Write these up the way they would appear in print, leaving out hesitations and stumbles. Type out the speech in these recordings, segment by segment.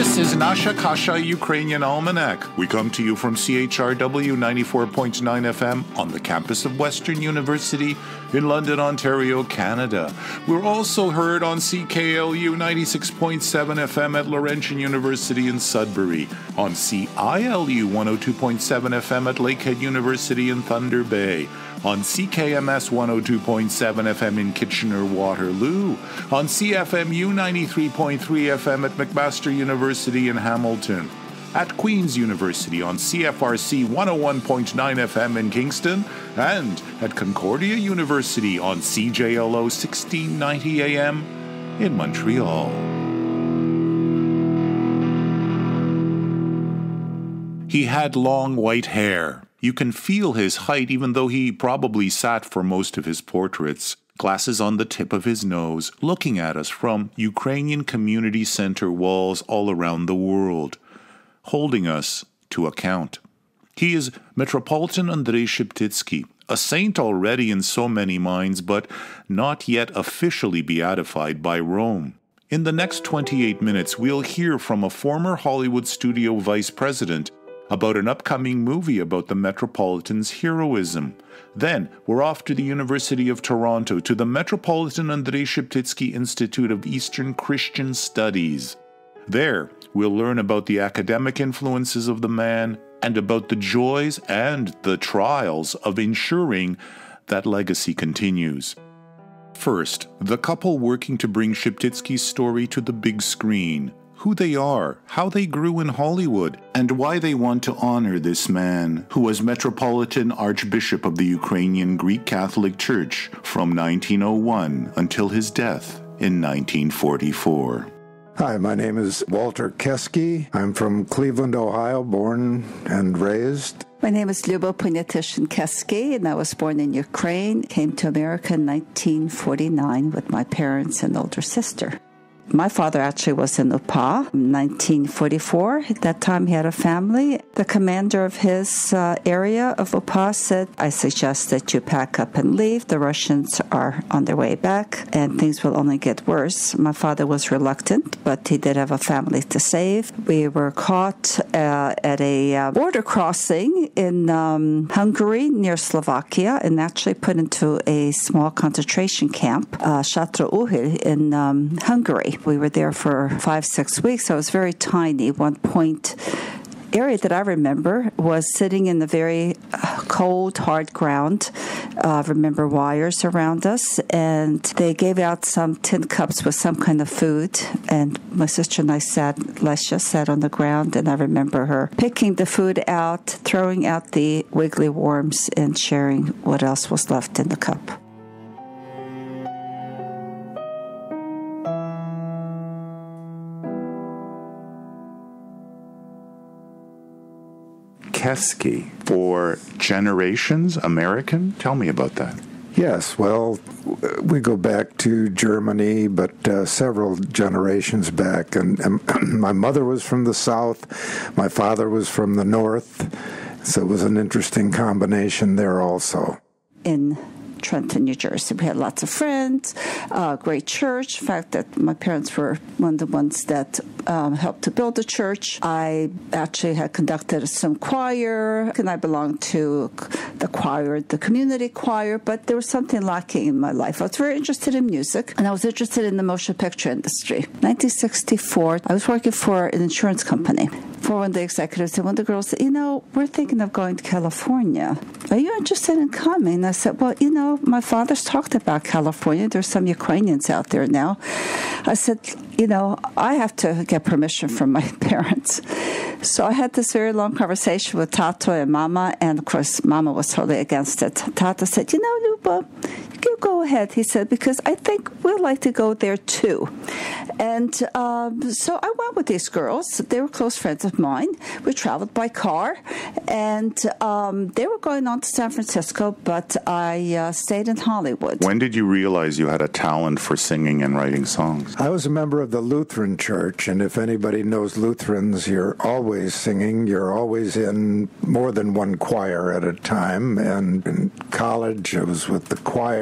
This is Nasha Kasha, Ukrainian Almanac. We come to you from CHRW 94.9 FM on the campus of Western University in London, Ontario, Canada. We're also heard on CKLU 96.7 FM at Laurentian University in Sudbury, on CILU 102.7 FM at Lakehead University in Thunder Bay, on CKMS 102.7 FM in Kitchener-Waterloo, on CFMU 93.3 FM at McMaster University in Hamilton, at Queen's University on CFRC 101.9 FM in Kingston, and at Concordia University on CJLO 1690 AM in Montreal. He had long white hair. You can feel his height even though he probably sat for most of his portraits. Glasses on the tip of his nose, looking at us from Ukrainian community center walls all around the world, holding us to account. He is Metropolitan Andrey Sheptytsky, a saint already in so many minds, but not yet officially beatified by Rome. In the next 28 minutes, we'll hear from a former Hollywood studio vice president about an upcoming movie about the Metropolitan's heroism. Then, we're off to the University of Toronto to the Metropolitan Andrey Sheptytsky Institute of Eastern Christian Studies. There, we'll learn about the academic influences of the man and about the joys and the trials of ensuring that legacy continues. First, the couple working to bring Sheptytsky's story to the big screen. Who they are, how they grew in Hollywood, and why they want to honor this man, who was Metropolitan Archbishop of the Ukrainian Greek Catholic Church from 1901 until his death in 1944. Hi, my name is Walter Kesky. I'm from Cleveland, Ohio, born and raised. My name is Lyuba Kesky, and I was born in Ukraine, came to America in 1949 with my parents and older sister. My father actually was in UPA in 1944. At that time, he had a family. The commander of his area of UPA said, I suggest that you pack up and leave. The Russians are on their way back, and things will only get worse. My father was reluctant, but he did have a family to save. We were caught at a border crossing in Hungary near Slovakia and actually put into a small concentration camp, CHRW, in Hungary. We were there for 5-6 weeks. I was very tiny. One point area that I remember was sitting in the very cold, hard ground. I remember wires around us, and they gave out some tin cups with some kind of food, and my sister and I Lesha sat on the ground, and I remember her picking the food out, throwing out the wiggly worms, and sharing what else was left in the cup. Kesky, for generations American? Tell me about that. Yes, well, we go back to Germany, but several generations back. And my mother was from the South, my father was from the North, so it was an interesting combination there also. In Trenton, New Jersey. We had lots of friends, great church. In fact, that my parents were one of the ones that helped to build the church. I actually had conducted some choir, and I belonged to the choir, the community choir, but there was something lacking in my life. I was very interested in music, and I was interested in the motion picture industry. 1964, I was working for an insurance company. For one of the executives, and one of the girls said, we're thinking of going to California. Are you interested in coming? I said, well, my father's talked about California. There's some Ukrainians out there now. I said, I have to get permission from my parents. So I had this very long conversation with Tato and Mama, and of course, Mama was totally against it. Tato said, Luba, you go ahead, he said, because I think we'd like to go there too. And so I went with these girls. They were close friends of mine. We traveled by car, and they were going on to San Francisco, but I stayed in Hollywood. When did you realize you had a talent for singing and writing songs? I was a member of the Lutheran Church, and if anybody knows Lutherans, you're always singing. You're always in more than one choir at a time. And in college, I was with the choir.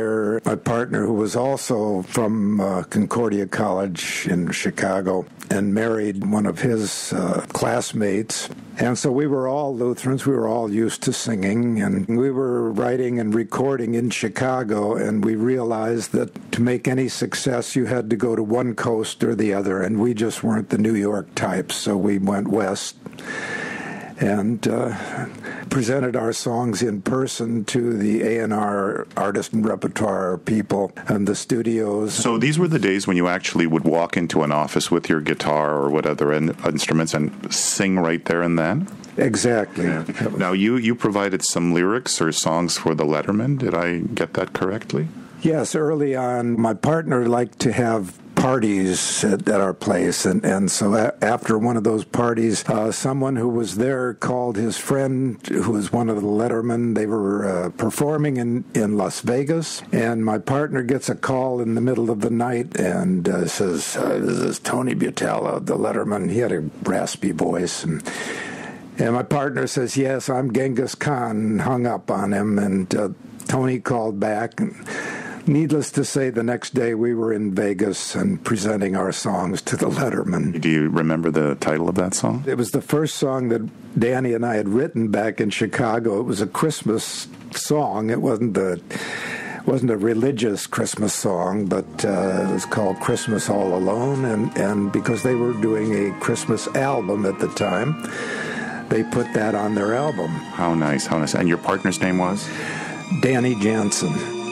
my partner, who was also from Concordia College in Chicago, and married one of his classmates. And so we were all Lutherans. We were all used to singing, and we were writing and recording in Chicago, and we realized that to make any success, you had to go to one coast or the other, and we just weren't the New York types, so we went west and presented our songs in person to the A&R artist and repertoire people and the studios. So these were the days when you actually would walk into an office with your guitar or what other instruments and sing right there and then? Exactly. Yeah. Now, you provided some lyrics or songs for the Letterman. Did I get that correctly? Yes, early on, my partner liked to have parties at our place, and so after one of those parties, someone who was there called his friend, who was one of the Lettermen. They were performing in Las Vegas, and my partner gets a call in the middle of the night and says, "This is Tony Butala, the Letterman." He had a raspy voice, and my partner says, "Yes, I'm Genghis Khan," hung up on him, and Tony called back, and needless to say, the next day we were in Vegas and presenting our songs to the Letterman. Do you remember the title of that song? It was the first song that Danny and I had written back in Chicago. It was a Christmas song. It wasn't a religious Christmas song, but it was called Christmas All Alone, and because they were doing a Christmas album at the time, they put that on their album. How nice, how nice. And your partner's name was? Danny Jansen.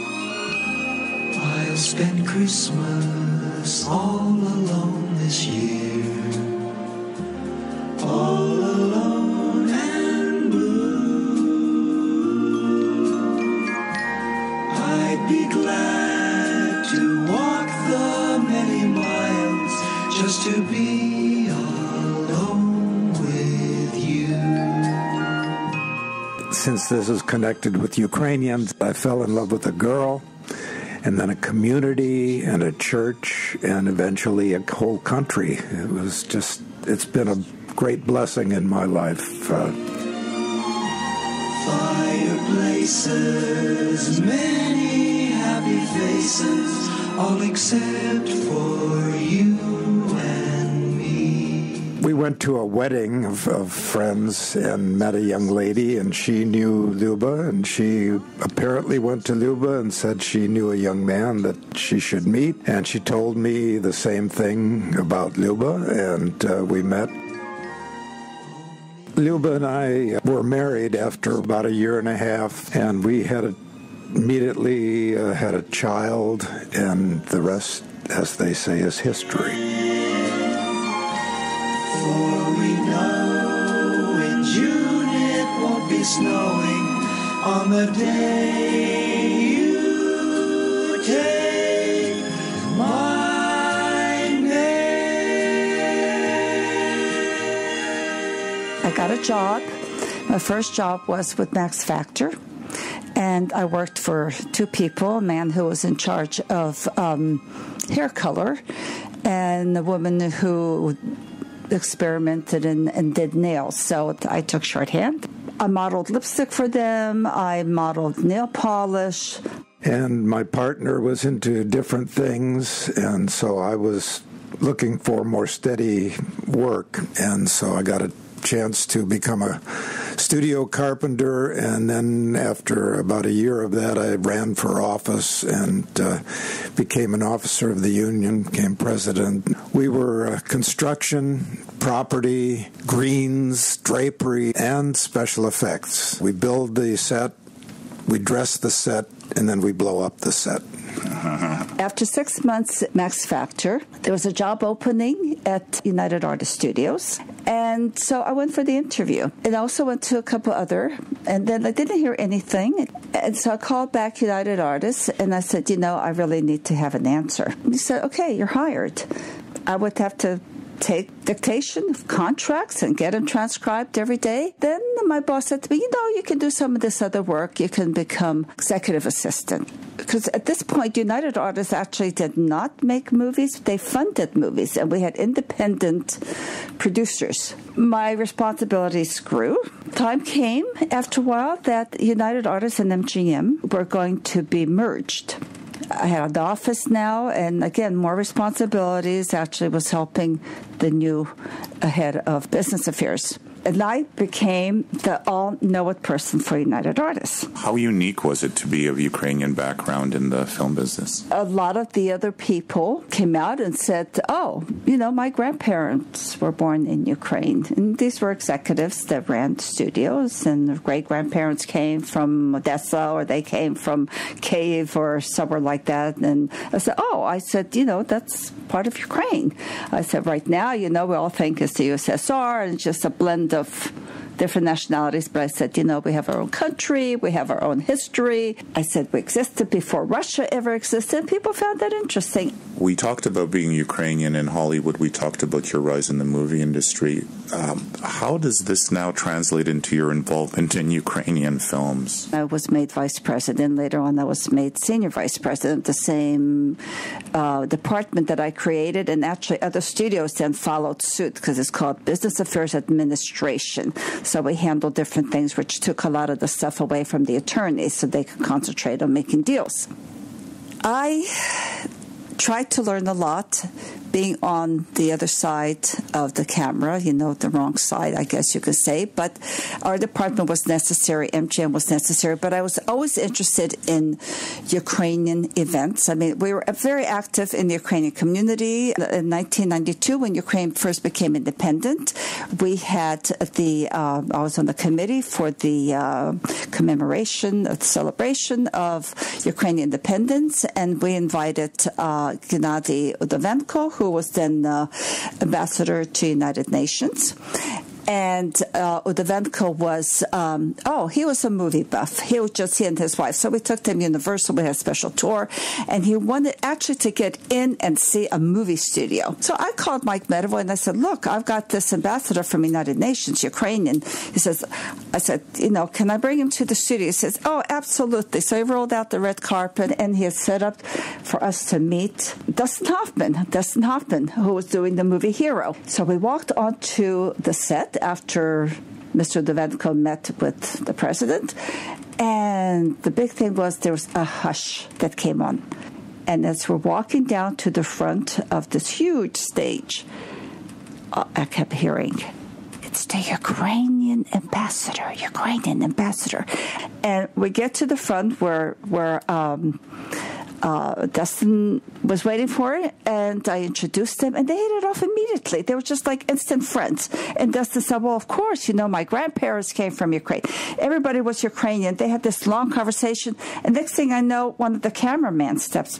I'll spend Christmas all alone this year, all alone and blue. I'd be glad to walk the many miles just to be alone with you. Since this is connected with Ukrainians, I fell in love with a girl, and then a community and a church, and eventually a whole country. It's been a great blessing in my life. Fireplaces, many happy faces, all except for you and me. We went to a wedding of friends and met a young lady, and she knew Luba, and she apparently went to Luba and said she knew a young man that she should meet, and she told me the same thing about Luba, and we met. Luba and I were married after about a year and a half, and we immediately had a child, and the rest, as they say, is history. For we know in June it won't be snowing on the day you take my name. I got a job. My first job was with Max Factor, and I worked for two people, a man who was in charge of hair color and a woman who experimented and did nails. So I took shorthand. I modeled lipstick for them. I modeled nail polish. And my partner was into different things, and so I was looking for more steady work, and so I got a chance to become a studio carpenter, and then after about a year of that, I ran for office and became an officer of the union, became president. We were construction, property, greens, drapery, and special effects. We build the set, we dress the set, and then we blow up the set. After 6 months at Max Factor, there was a job opening at United Artists Studios. And so I went for the interview. And I also went to a couple other, and then I didn't hear anything. And so I called back United Artists, and I said, I really need to have an answer. And he said, okay, you're hired. I would have to take dictation of contracts and get them transcribed every day. Then my boss said to me, you can do some of this other work. You can become executive assistant. Because at this point, United Artists actually did not make movies. They funded movies, and we had independent producers. My responsibilities grew. Time came after a while that United Artists and MGM were going to be merged. I had an office now, and again, more responsibilities. Actually was helping the new head of business affairs. And I became the all-know-it person for United Artists. How unique was it to be of Ukrainian background in the film business? A lot of the other people came out and said, oh, my grandparents were born in Ukraine. And these were executives that ran studios, and their great-grandparents came from Odessa, or they came from Kyiv or somewhere like that. And I said, that's part of Ukraine. I said, right now, we all think it's the USSR, and it's just a blend of different nationalities, but I said, we have our own country, we have our own history. I said we existed before Russia ever existed, and people found that interesting. We talked about being Ukrainian in Hollywood. We talked about your rise in the movie industry. How does this now translate into your involvement in Ukrainian films? I was made vice president. Later on, I was made senior vice president of the same department that I created, and actually other studios then followed suit because it's called Business Affairs Administration. So we handled different things, which took a lot of the stuff away from the attorneys so they could concentrate on making deals. I tried to learn a lot being on the other side of the camera, the wrong side, I guess you could say. But our department was necessary, MGM was necessary, but I was always interested in Ukrainian events. I mean, we were very active in the Ukrainian community. In 1992, when Ukraine first became independent, we had I was on the committee for the commemoration, the celebration of Ukrainian independence, and we invited Gennady Udovenko, who was then ambassador to United Nations. And Udovenko was, he was a movie buff. He and his wife. So we took them Universal. We had a special tour. And he wanted actually to get in and see a movie studio. So I called Mike Medavoy and I said, look, I've got this ambassador from United Nations, Ukrainian. I said, can I bring him to the studio? He says, oh, absolutely. So he rolled out the red carpet and he had set up for us to meet Dustin Hoffman, who was doing the movie Hero. So we walked onto the set after Mr. Udovenko met with the president, and the big thing was there was a hush that came on. And as we're walking down to the front of this huge stage, I kept hearing, it's the Ukrainian ambassador. And we get to the front where Dustin was waiting for it, and I introduced them, and they hit it off immediately. They were just like instant friends. And Dustin said, well, of course, my grandparents came from Ukraine. Everybody was Ukrainian. They had this long conversation, and next thing I know, one of the cameramen steps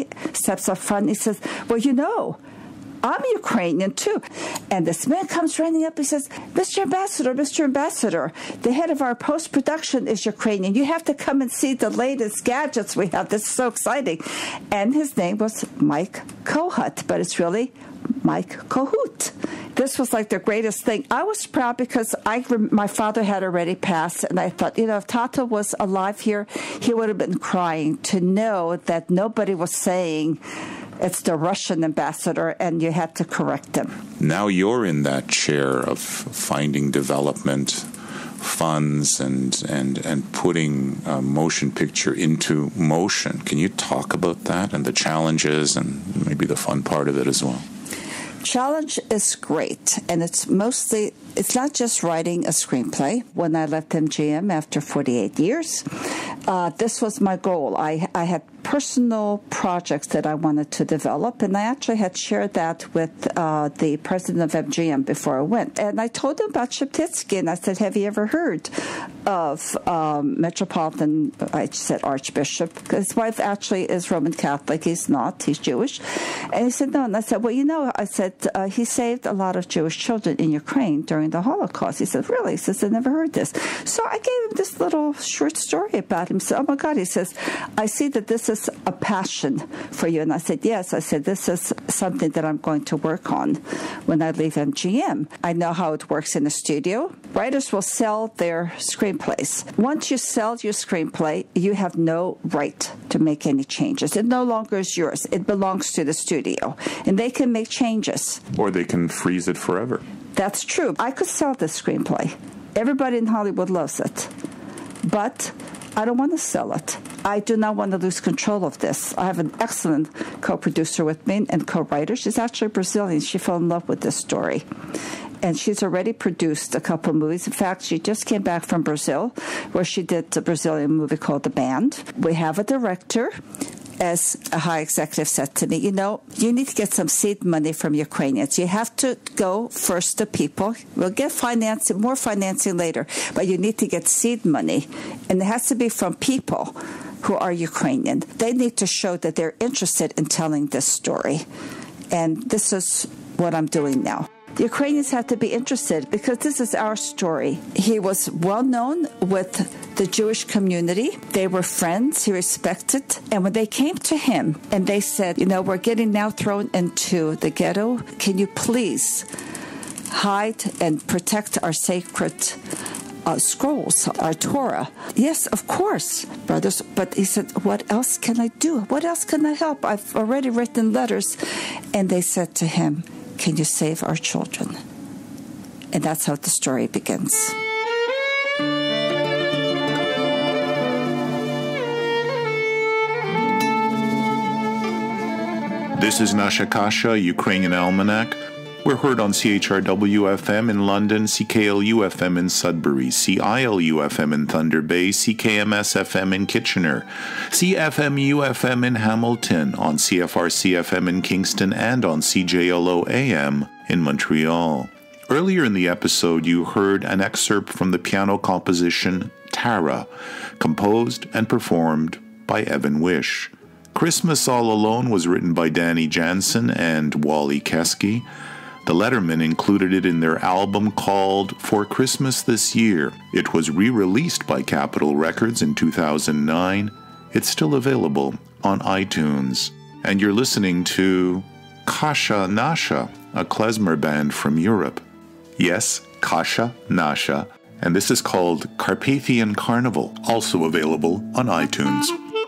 up front, and he says, well, I'm Ukrainian, too. And this man comes running up. He says, Mr. Ambassador, the head of our post-production is Ukrainian. You have to come and see the latest gadgets we have. This is so exciting. And his name was Mike Kohut, but it's really Mike Kohut. This was like the greatest thing. I was proud because my father had already passed, and I thought, if Tata was alive here, he would have been crying to know that nobody was saying it's the Russian ambassador, and you had to correct him. Now you're in that chair of finding development funds and putting a motion picture into motion. Can you talk about that and the challenges and maybe the fun part of it as well? Challenge is great, and it's not just writing a screenplay. When I left MGM after 48 years, this was my goal. I had personal projects that I wanted to develop, and I actually had shared that with the president of MGM before I went. And I told him about Sheptytsky, and I said, have you ever heard of Metropolitan, I said Archbishop, his wife actually is Roman Catholic. He's not. He's Jewish. And he said, no. And I said, well, I said, he saved a lot of Jewish children in Ukraine during the Holocaust. He said, really? He says, I never heard this. So I gave him this little short story about him. He said, oh, my God. He says, I see that this is a passion for you. And I said, yes. I said, this is something that I'm going to work on when I leave MGM. I know how it works in a studio. Writers will sell their screenplays. Once you sell your screenplay, you have no right to make any changes. It no longer is yours. It belongs to the studio. And they can make changes. Or they can freeze it forever. That's true. I could sell this screenplay. Everybody in Hollywood loves it. But I don't want to sell it. I do not want to lose control of this. I have an excellent co-producer with me and co-writer. She's actually Brazilian. She fell in love with this story. And she's already produced a couple of movies. In fact, she just came back from Brazil, where she did a Brazilian movie called The Band. We have a director. As a high executive said to me, you need to get some seed money from Ukrainians. You have to go first to people. We'll get more financing later, but you need to get seed money. And it has to be from people who are Ukrainian. They need to show that they're interested in telling this story. And this is what I'm doing now. The Ukrainians have to be interested because this is our story. He was well known with the Jewish community. They were friends. He respected. And when they came to him and they said, we're getting now thrown into the ghetto. Can you please hide and protect our sacred scrolls, our Torah? Yes, of course, brothers. But he said, what else can I do? What else can I help? I've already written letters. And they said to him, can you save our children? And that's how the story begins. This is Nasha Kasha, Ukrainian Almanac. We're heard on CHRW FM in London, CKLU FM in Sudbury, CILU FM in Thunder Bay, CKMS FM in Kitchener, CFMU FM in Hamilton, on CFRC FM in Kingston, and on CJLO AM in Montreal. Earlier in the episode, you heard an excerpt from the piano composition Tara, composed and performed by Evan Wish. Christmas All Alone was written by Danny Jansen and Wally Kesky. The Lettermen included it in their album called For Christmas This Year. It was re-released by Capitol Records in 2009. It's still available on iTunes. And you're listening to Kasha Nasha, a klezmer band from Europe. Yes, Kasha Nasha. And this is called Carpathian Carnival, also available on iTunes.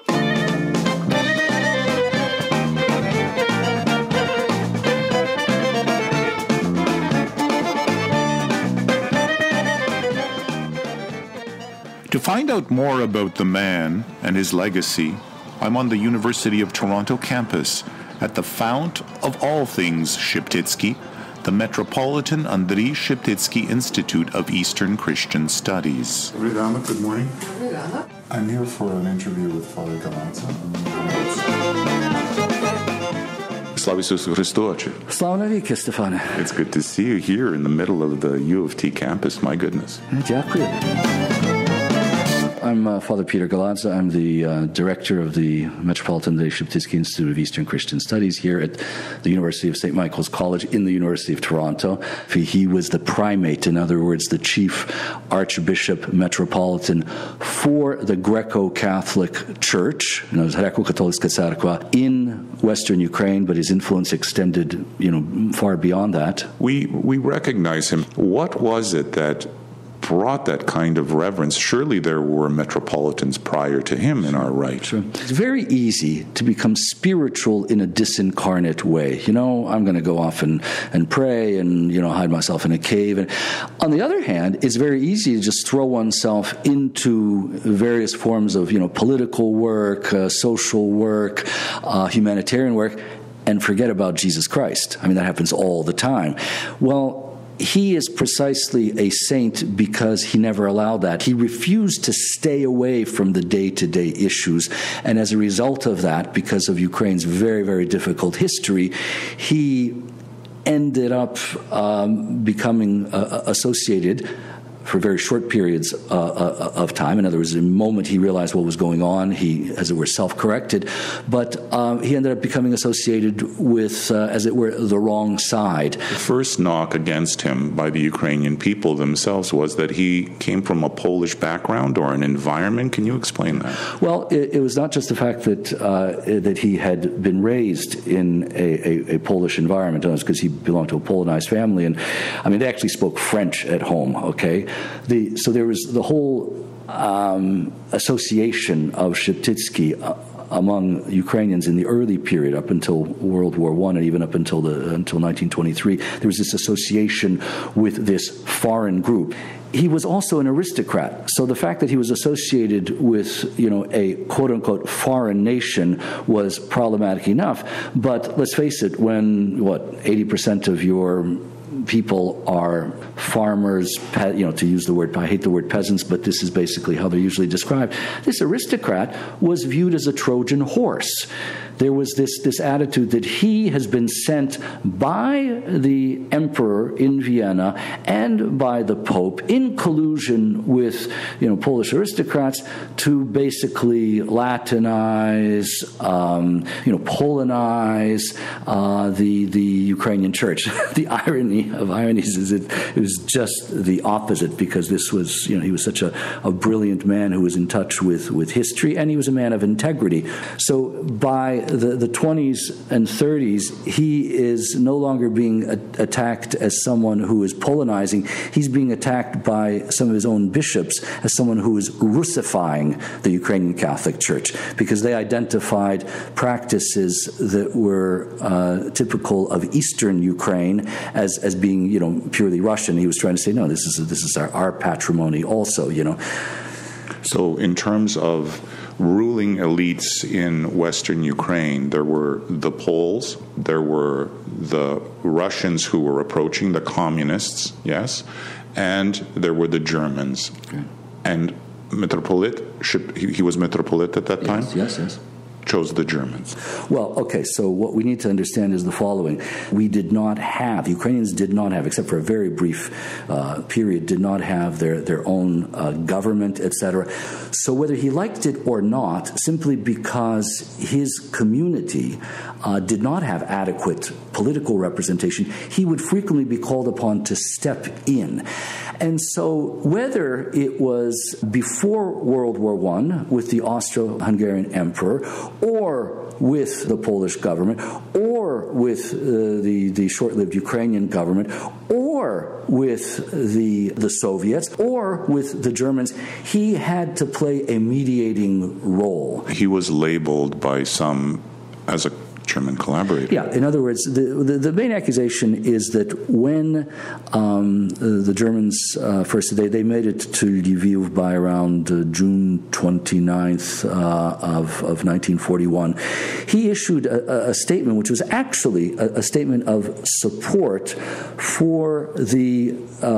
To find out more about the man and his legacy, I'm on the University of Toronto campus at the fount of all things Sheptytsky, the Metropolitan Andrey Sheptytsky Institute of Eastern Christian Studies. Ridana, good morning. I'm here for an interview with Father Galanza. Slava Isusu Hristoche. Slava навіки, Stefane. It's good to see you here in the middle of the U of T campus, my goodness. Дякую. I'm Father Peter Galanza. I'm the director of the Metropolitan Andrey Sheptytsky Institute of Eastern Christian Studies here at the University of St. Michael's College in the University of Toronto. He was the primate, in other words, the chief archbishop metropolitan for the Greco-Catholic Church, Greco-Katolicka Cerkva, in Western Ukraine, but his influence extended, far beyond that. We recognize him. What was it that brought that kind of reverence? Surely there were metropolitans prior to him in our right. Sure. It's very easy to become spiritual in a disincarnate way. I'm going to go off and pray and, hide myself in a cave. And on the other hand, it's very easy to just throw oneself into various forms of, political work, social work, humanitarian work, and forget about Jesus Christ. I mean, that happens all the time. Well, he is precisely a saint because he never allowed that. He refused to stay away from the day-to-day issues. And as a result of that, because of Ukraine's very, very difficult history, he ended up becoming associated for very short periods of time. In other words, the moment he realized what was going on, he, as it were, self-corrected. But he ended up becoming associated with, as it were, the wrong side. The first knock against him by the Ukrainian people themselves was that he came from a Polish background or an environment. Can you explain that? Well, it was not just the fact that he had been raised in a Polish environment, because he belonged to a Polonized family, and I mean, they actually spoke French at home, okay? So there was the whole association of Sheptytsky among Ukrainians in the early period, up until World War I and even up until 1923. There was this association with this foreign group. He was also an aristocrat. So the fact that he was associated with, a quote-unquote foreign nation was problematic enough. But let's face it, when, 80% of your people are farmers, to use the word, I hate the word peasants, but this is basically how they're usually described. This aristocrat was viewed as a Trojan horse. There was this attitude that he has been sent by the emperor in Vienna and by the Pope in collusion with, Polish aristocrats to basically Latinize, Polonize the Ukrainian church. The irony of ironies is it was just the opposite, because this was, he was such a brilliant man who was in touch with history, and he was a man of integrity. So by the 20s and 30s, he is no longer being attacked as someone who is Polonizing. He's being attacked by some of his own bishops as someone who is Russifying the Ukrainian Catholic Church, because they identified practices that were typical of Eastern Ukraine as being, purely Russian. He was trying to say, no, this is our patrimony also, So in terms of ruling elites in Western Ukraine, there were the Poles, there were the Russians who were approaching, the communists, yes, and there were the Germans. Okay. And he was Metropolitan at that time? Yes. Chose the Germans. Well, okay, so what we need to understand is the following. Ukrainians did not have, except for a very brief period, did not have their own government, etc. So whether he liked it or not, simply because his community did not have adequate political representation, he would frequently be called upon to step in. And so whether it was before World War I with the Austro-Hungarian Emperor, or with the Polish government, or with the short-lived Ukrainian government, or with the Soviets, or with the Germans, he had to play a mediating role. He was labeled by some as a German collaborator. Yeah, in other words, the main accusation is that when the Germans first, they made it to Lviv by around June 29th of 1941, he issued a statement which was actually a statement of support for the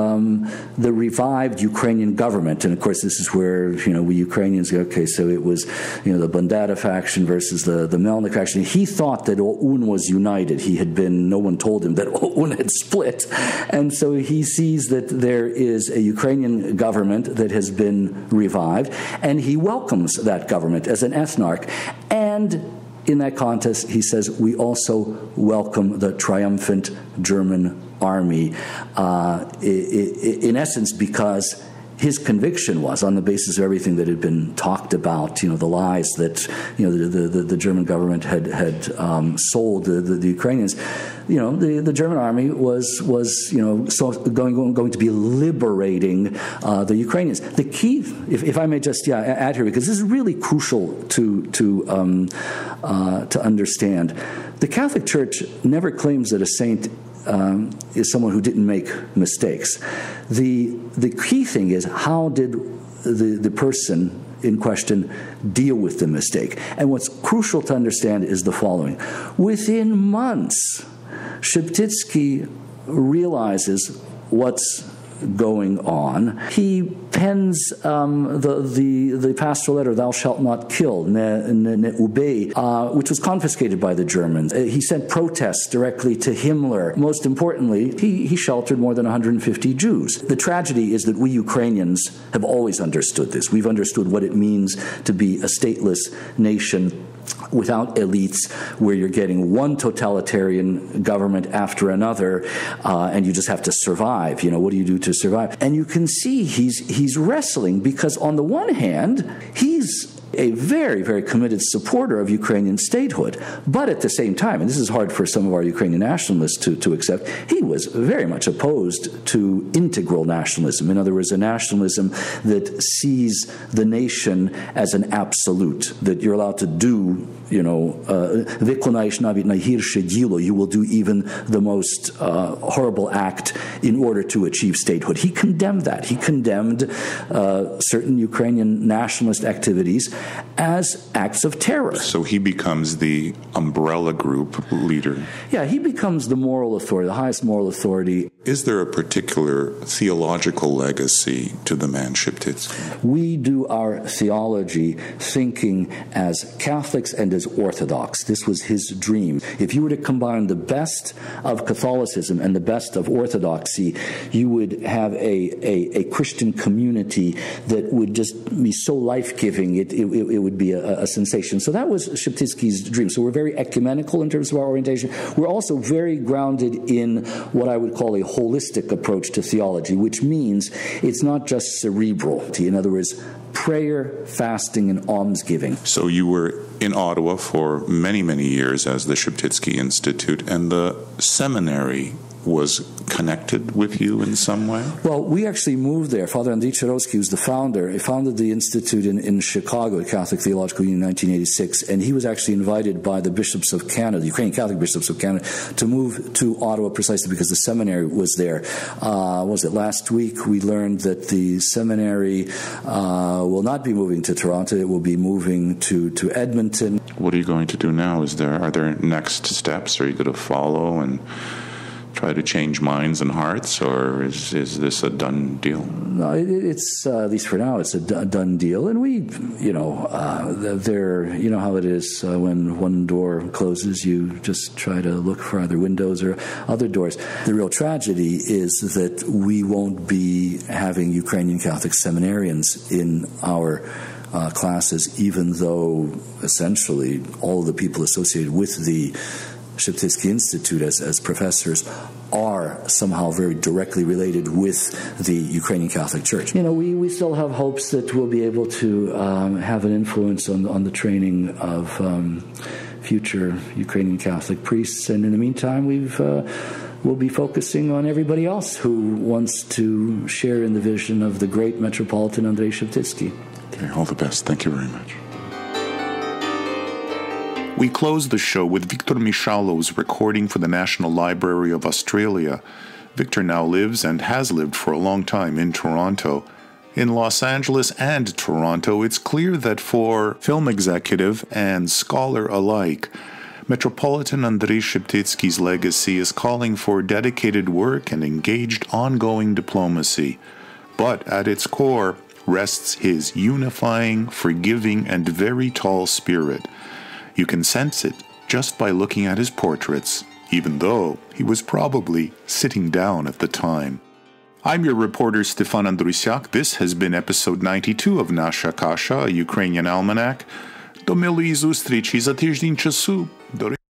revived Ukrainian government. And of course, this is where, we Ukrainians go, okay, so it was, the Bandera faction versus the Melnik faction. He thought that OUN was united. No one told him that OUN had split. And so he sees that there is a Ukrainian government that has been revived, and he welcomes that government as an ethnarch. And in that context, he says, we also welcome the triumphant German army, in essence, because his conviction was, on the basis of everything that had been talked about, the lies that the German government had sold the Ukrainians, the German army was going to be liberating the Ukrainians. The key, if I may just add here, because this is really crucial to understand, the Catholic Church never claims that a saint is someone who didn't make mistakes. The key thing is, how did the person in question deal with the mistake? And what's crucial to understand is the following. Within months, Sheptytsky realizes what's going on. He pens the pastoral letter, "Thou shalt not kill," which was confiscated by the Germans. He sent protests directly to Himmler. Most importantly, he sheltered more than 150 Jews. The tragedy is that we Ukrainians have always understood this. We've understood what it means to be a stateless nation without elites, where you're getting one totalitarian government after another, and you just have to survive. What do you do to survive? And you can see he's wrestling, because on the one hand, he's a very, very committed supporter of Ukrainian statehood. But at the same time, and this is hard for some of our Ukrainian nationalists to accept, he was very much opposed to integral nationalism. In other words, a nationalism that sees the nation as an absolute, that you're allowed to do, you will do even the most horrible act in order to achieve statehood. He condemned that. He condemned certain Ukrainian nationalist activities as acts of terror. So he becomes the umbrella group leader. Yeah, he becomes the moral authority, the highest moral authority. Is there a particular theological legacy to the man Sheptytsky? We do our theology thinking as Catholics and as Orthodox. This was his dream. If you were to combine the best of Catholicism and the best of Orthodoxy, you would have a Christian community that would just be so life-giving, it would be a sensation. So that was Sheptytsky's dream. So we're very ecumenical in terms of our orientation. We're also very grounded in what I would call a holistic approach to theology, which means it's not just cerebral. In other words, prayer, fasting, and almsgiving. So you were in Ottawa for many, many years as the Sheptytsky Institute, and the seminary was connected with you in some way? Well, we actually moved there. Father Andrey Sheptytsky, who's the founder, he founded the institute in Chicago, the Catholic Theological Union in 1986, and he was actually invited by the bishops of Canada, the Ukrainian Catholic bishops of Canada, to move to Ottawa precisely because the seminary was there. Last week we learned that the seminary will not be moving to Toronto, it will be moving to Edmonton. What are you going to do now? Are there next steps? Are you going to follow and try to change minds and hearts, or is this a done deal? No, it's at least for now, it's a done deal. And we, you know how it is when one door closes, you just try to look for other windows or other doors. The real tragedy is that we won't be having Ukrainian Catholic seminarians in our classes, even though essentially all of the people associated with the Sheptytsky Institute as professors are somehow very directly related with the Ukrainian Catholic Church. We still have hopes that we'll be able to have an influence on the training of future Ukrainian Catholic priests, and in the meantime we'll be focusing on everybody else who wants to share in the vision of the great Metropolitan Andrey Sheptytsky. Okay, all the best. Thank you very much. We close the show with Victor Mishalo's recording for the National Library of Australia. Victor now lives and has lived for a long time in Toronto. In Los Angeles and Toronto, it's clear that for film executive and scholar alike, Metropolitan Andrey Sheptytsky's legacy is calling for dedicated work and engaged ongoing diplomacy. But at its core rests his unifying, forgiving, and very tall spirit. You can sense it just by looking at his portraits, even though he was probably sitting down at the time. I'm your reporter Stefan Andrusiak. This has been episode 92 of Nasha Kasha, a Ukrainian almanac. До милої зустрічі за тиждень часу.